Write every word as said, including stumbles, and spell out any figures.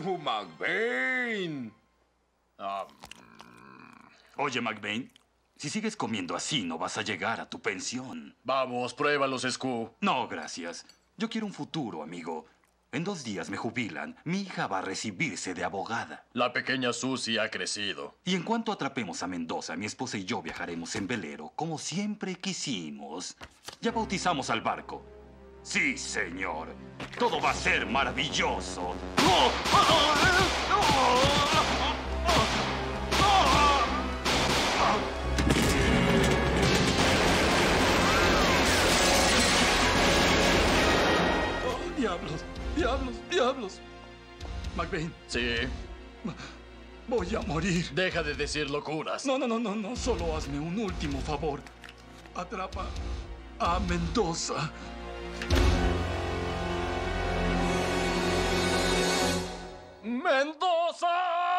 ¡Uh, McBain! Ah, Oye, McBain, si sigues comiendo así, no vas a llegar a tu pensión. Vamos, pruébalos, Scoop. No, gracias. Yo quiero un futuro, amigo. En dos días me jubilan. Mi hija va a recibirse de abogada. La pequeña Susie ha crecido. Y en cuanto atrapemos a Mendoza, mi esposa y yo viajaremos en velero, como siempre quisimos. Ya bautizamos al barco. Sí, señor. Todo va a ser maravilloso. Oh, diablos, diablos, diablos. McBain, Sí. voy a morir. Deja de decir locuras. No, no, no, no, no. Solo hazme un último favor. Atrapa a Mendoza. ¡Mendoza!